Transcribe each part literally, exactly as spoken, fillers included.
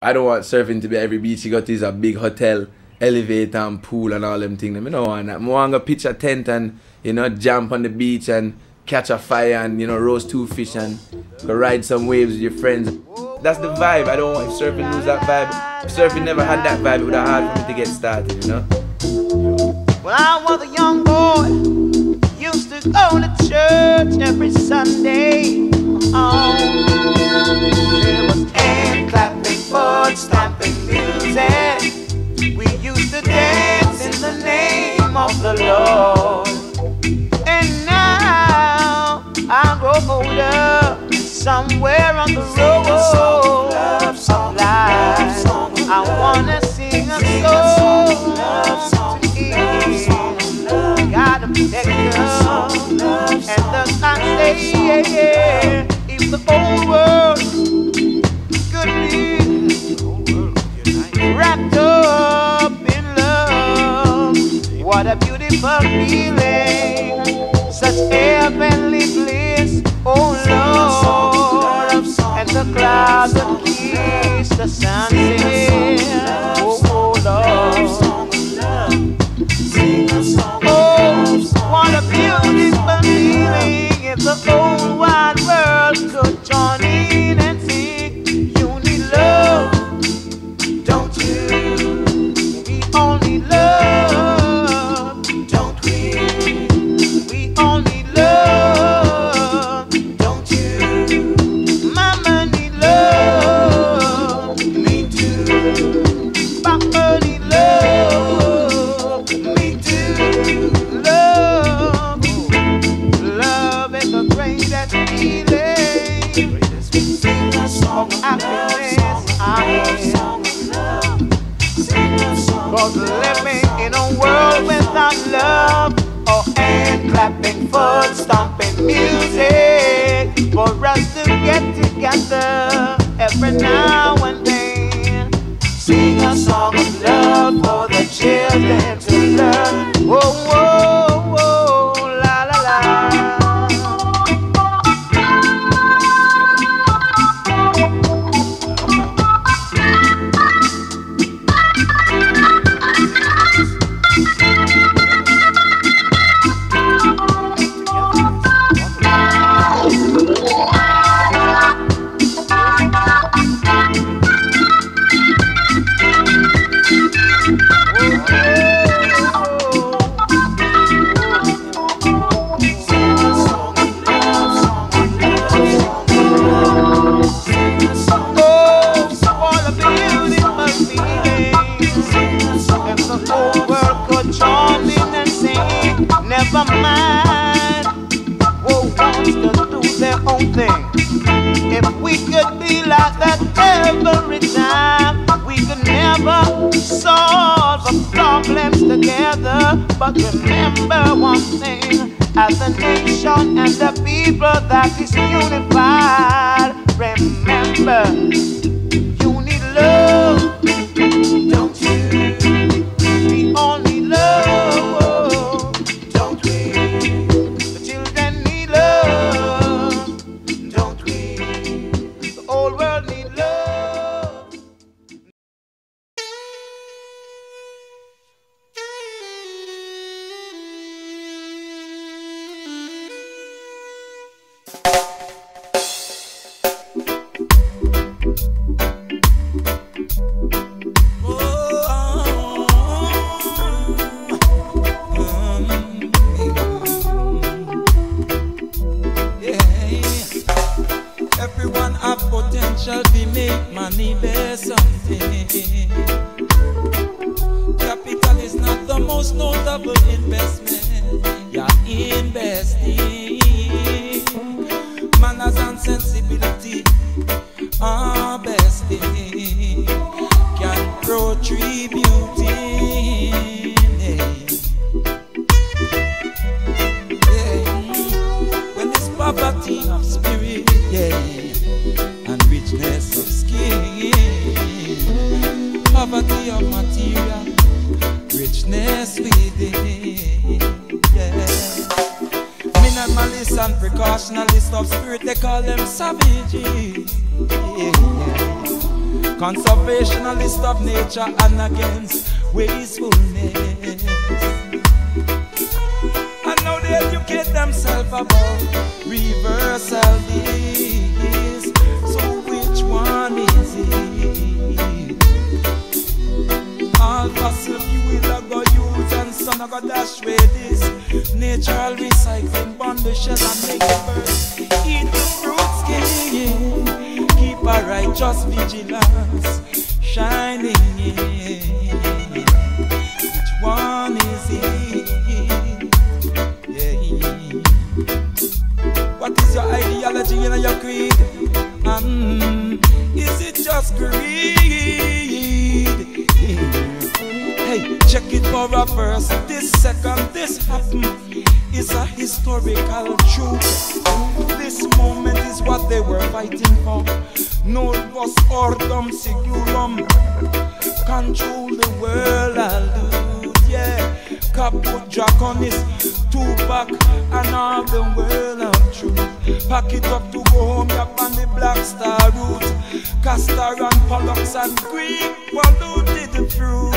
I don't want surfing to be every beach you go to is a big hotel, elevator and pool and all them things. I don't want that. I want to pitch a tent and, you know, jump on the beach and catch a fire and, you know, roast two fish and go ride some waves with your friends. That's the vibe. I don't want if surfing lose that vibe. If surfing never had that vibe, it would have hard for me to get started, you know? When I was a young boy, used to go to church every Sunday. Oh, there was hand clapping, foot stomping music. We used to dance in the name of the Lord. And now I grow older, somewhere on the road of life, I wanna sing a song to Him. Gotta protect Him, and the I say, if the whole world could be wrapped up in love, what a beautiful feeling, such heavenly bliss, oh Lord, and the clouds that kiss the sunset, oh, oh Lord, oh, what a beautiful feeling if the whole wide world could join in and sing, you need love, don't you, we all need love, don't we, we all need love, don't you, mama need love, me too, papa need love, me too, love, love is the greatest feeling, sing a song of happiness, I am. Cause living in a world without love, or hand clapping, foot stomping music, for us to get together every now and then, sing a song of love for the children to learn. Whoa, whoa, whoa, la la la. Never mind who wants to do their own thing. If we could be like that every time, we could never solve the problems together. But remember one thing, as a nation and the people that is unified, remember, you need love, don't you? We all need love. conservationalist of nature and against wastefulness. And now they educate themselves about reversal this. So which one is it? All fossil fuel I go use and sun I go dash with this. Natural recycling bond the shell and make it burst. Eat the fruit skin. Keep a righteous vigilance shining in. Which one is it? Yeah. What is your ideology and your creed? Um, is it just greed? Hey, check it for a first. This second, this happened is a historical truth. This moment is what they were fighting for. Novus Ordum Sigurum. Control the world, allude, yeah. Caput Draconis, Tupac, and all the world of truth. Pack it up to go home, up on the Black Star route. Castor and Pollux and Greek polluted the fruit.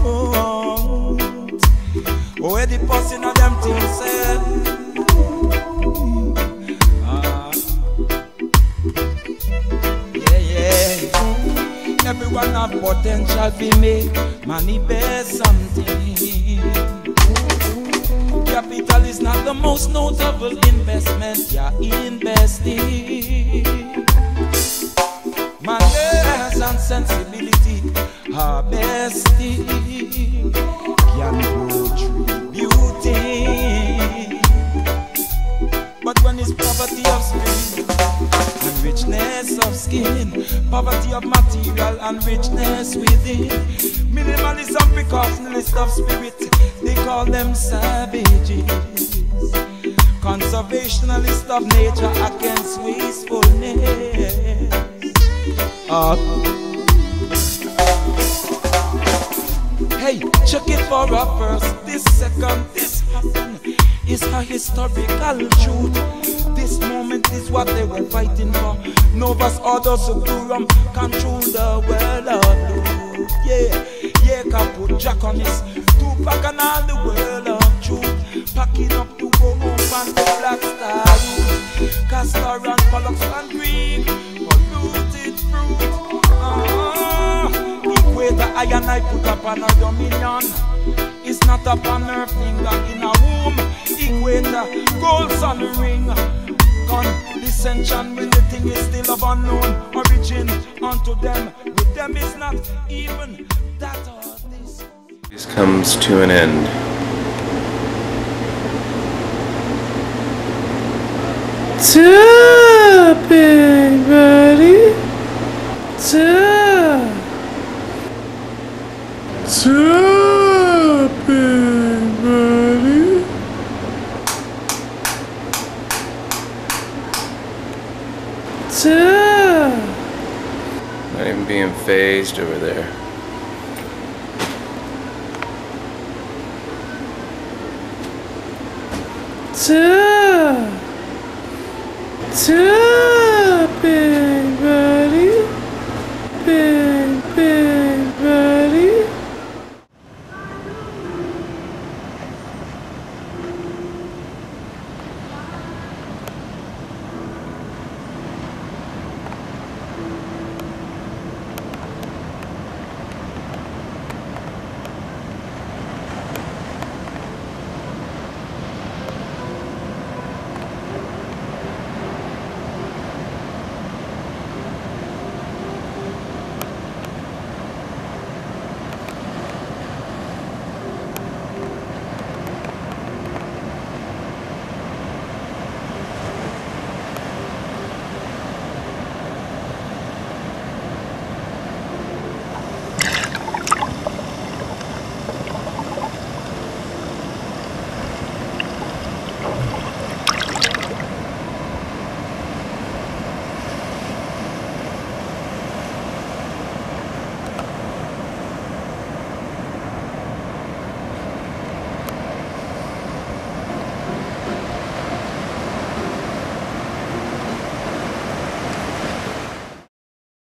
Oh, where the person of them things said. Ah. Yeah, yeah. Everyone have potential to make money best something. Capital is not the most notable investment you're investing. Manners and sensibility are bestie. Can grow beauty. But when it's poverty of spirit and richness of skin, poverty of material and richness within, minimalism, precautionalist of spirit, they call them savages. Conservationalist of nature against wastefulness. Uh. Hey, check it for a first. This second, this happened is a historical truth. This moment is what they were fighting for. Novus Ordo Seclorum, control the world of truth. Yeah, yeah, Caput Draconis, Tupac and all the world of truth. Packing up to go home and the Black Star route. Castor and Pollux and Greek, polluted fruit. Ah, equator I and I put up on our dominion. It's not up on her finger in a womb. Equator, gold sun ring. Condescension when the thing is still of unknown origin unto them. With them is not even that or this. This comes to an end. Tapping, buddy. Tap. Tapping, buddy. Tap. Not even being phased over there. Tap. Tapping, buddy. Big, big.